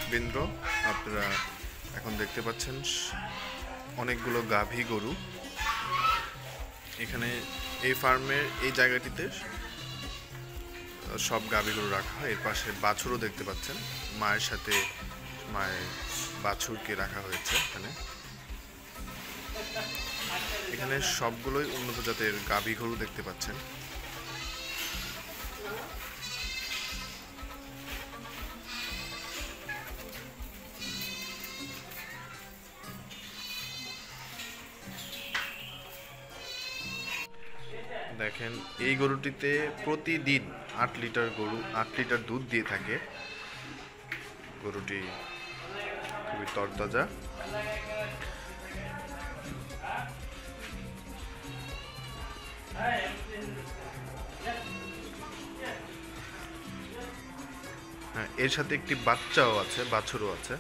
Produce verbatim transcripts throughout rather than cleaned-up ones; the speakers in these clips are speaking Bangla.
দর্শকবৃন্দ, আপনারা এখন দেখতে পাচ্ছেন অনেকগুলো গাভী গরু। এখানে এই ফার্মের এই জায়গাটিতে সব গাভী গরু রাখা হয়। এর পাশে বাছুরও দেখতে পাচ্ছেন, মায়ের সাথে মায়ের বাছুরকে রাখা হয়েছে। এখানে এখানে সবগুলোই উন্নত জাতের গাভী গরু দেখতে পাচ্ছেন। দেখেন, এই গরুটিতে প্রতিদিন আট লিটার গরু আট লিটার দুধ দিয়ে থাকে। গরুটি খুবই তরতাজা। হ্যাঁ, এর সাথে একটি বাচ্চাও আছে, বাছুরও আছে।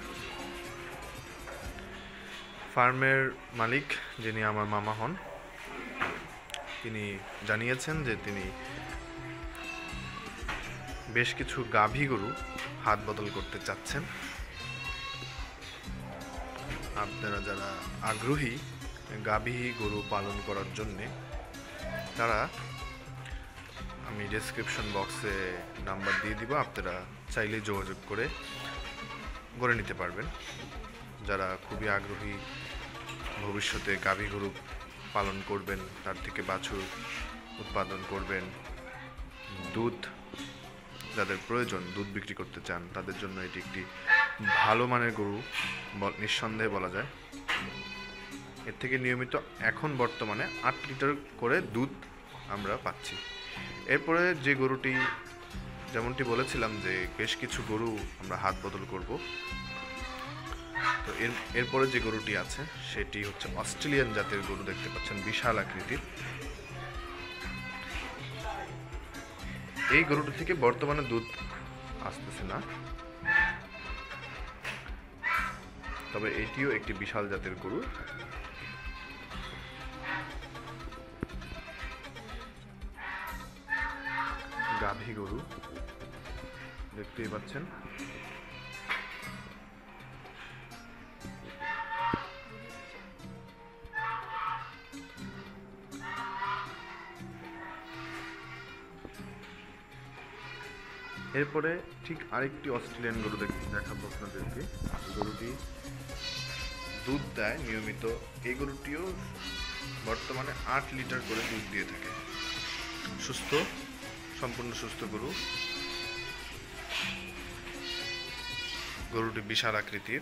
ফার্মের মালিক, যিনি আমার মামা হন, তিনি জানিয়েছেন যে তিনি বেশ কিছু গাভী গরু হাত বদল করতে চাচ্ছেন। আপনারা যারা আগ্রহী গাভী গরু পালন করার জন্যে, তারা আমি ডেসক্রিপশন বক্সে নাম্বার দিয়ে দিব, আপনারা চাইলেই যোগাযোগ করে গড়ে নিতে পারবেন। যারা খুবই আগ্রহী, ভবিষ্যতে গাভী গরু পালন করবেন, তার থেকে বাছুর উৎপাদন করবেন, দুধ যাদের প্রয়োজন, দুধ বিক্রি করতে চান, তাদের জন্য এটি একটি ভালো মানের গরু নিঃসন্দেহে বলা যায়। এর থেকে নিয়মিত এখন বর্তমানে আট লিটার করে দুধ আমরা পাচ্ছি। এরপরে যে গরুটি, যেমনটি বলেছিলাম যে বেশ কিছু গরু আমরা হাত বদল করব, তো এর এরপরে যে গরুটি আছে সেটি হচ্ছে অস্ট্রেলিয়ান জাতের গরু। দেখতে পাচ্ছেন বিশাল আকৃতির। এই গরুটি থেকে বর্তমানে দুধ আসতেছে না, তবে এটিও একটি বিশাল জাতের গরু। গাভী গরু দেখতেই পাচ্ছেন। এরপরে ঠিক আরেকটি অস্ট্রেলিয়ান গরু দেখাবো আপনাদেরকে। গরুটি দুধ দেয় নিয়মিত। এই গরুটিও বর্তমানে আট লিটার করে দুধ দিয়ে থাকে। সুস্থ, সম্পূর্ণ সুস্থ গরু। গরুটি বিশাল আকৃতির।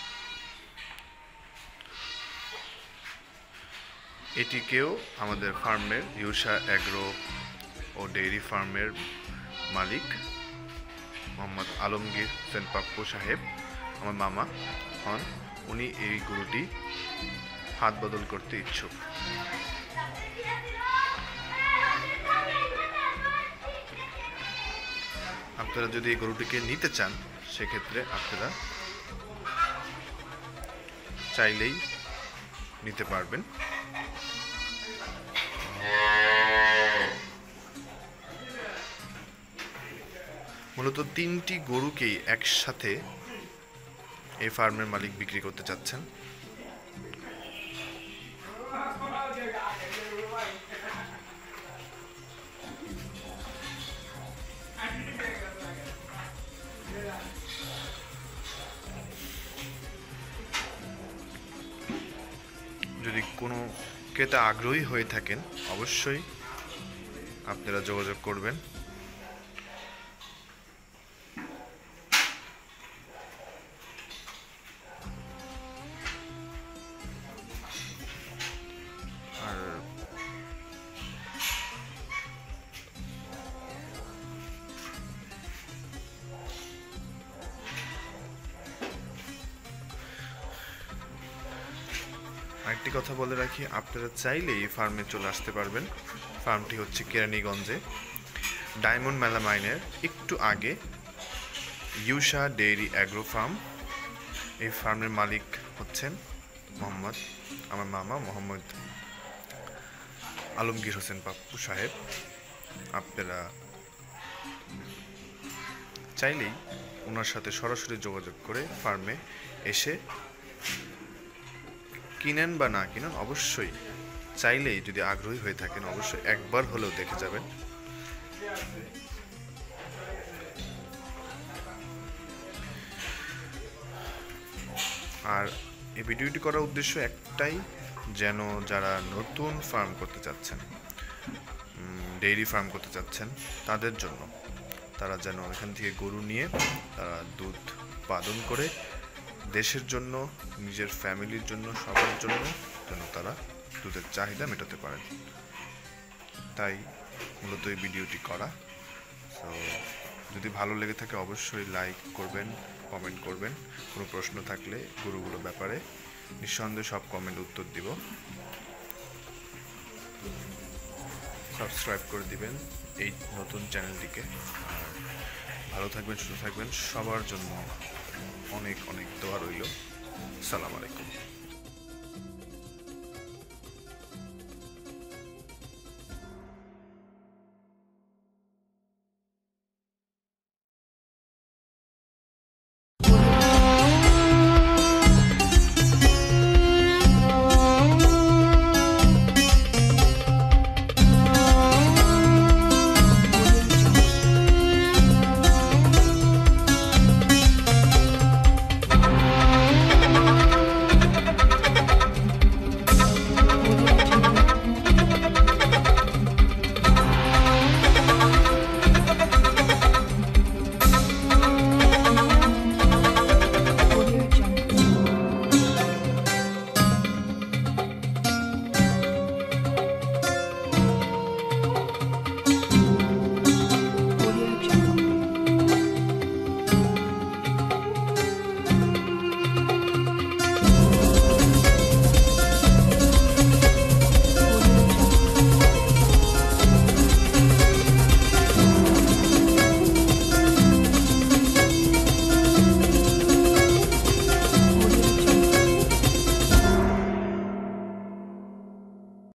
এটিকেও আমাদের ফার্মের ইউশা অ্যাগ্রো ও ডেইরি ফার্মের মালিক মোহাম্মদ আলমগীর হোসেন পাপ্পু সাহেব, আমার মামা হন, উনি এই গরুটি হাত বদল করতে ইচ্ছুক। আপনারা যদি এই গরুটিকে নিতে চান, সেক্ষেত্রে আপনারা চাইলেই নিতে পারবেন। মূলত তিনটি গরুকেই একসাথে এই ফার্মের মালিক বিক্রি করতে চাচ্ছেন। যদি কোনো ক্রেতা আগ্রহী হয়ে থাকেন, অবশ্যই আপনারা যোগাযোগ করবেন। আর আরেকটি কথা বলে রাখি, আপনারা চাইলে এই ফার্মে চলে আসতে পারবেন। ফার্মটি হচ্ছে কেরানীগঞ্জে, ডায়মন্ড মেলামাইনের একটু আগে, ইউশা ডেইরি অ্যাগ্রো ফার্ম। এই ফার্মের মালিক হচ্ছেন মোহাম্মদ আমার মামা মোহাম্মদ আলমগীর হোসেন পাপ্পু সাহেব। আপনারা চাইলেই ওনার সাথে সরাসরি যোগাযোগ করে ফার্মে এসে কিনেন বা না কিনেন, অবশ্যই চাইলেই যদি আগ্রহী হয়ে থাকেন অবশ্যই একবার হলেও দেখে যাবেন। আর এই ভিডিওটি করার উদ্দেশ্য একটাই, যেন যারা নতুন ফার্ম করতে চাচ্ছেন, ডেইরি ফার্ম করতে চাচ্ছেন তাদের জন্য, তারা যেন এখান থেকে গরু নিয়ে তারা দুধ উৎপাদন করে দেশের জন্য, নিজের ফ্যামিলির জন্য, সবার জন্য যেন তারা দুধের চাহিদা মেটাতে পারেন। তাই মূলত এই ভিডিওটি করা। সো যদি ভালো লেগে থাকে অবশ্যই লাইক করবেন, কমেন্ট করবেন। কোনো প্রশ্ন থাকলে গরুগুলোর ব্যাপারে নিঃসন্দেহে সব কমেন্ট উত্তর দিব। সাবস্ক্রাইব করে দিবেন এই নতুন চ্যানেলটিকে। আর ভালো থাকবেন, সুস্থ থাকবেন, সবার জন্য অনেক অনেক দোয়া রইল। আসসালামু আলাইকুম।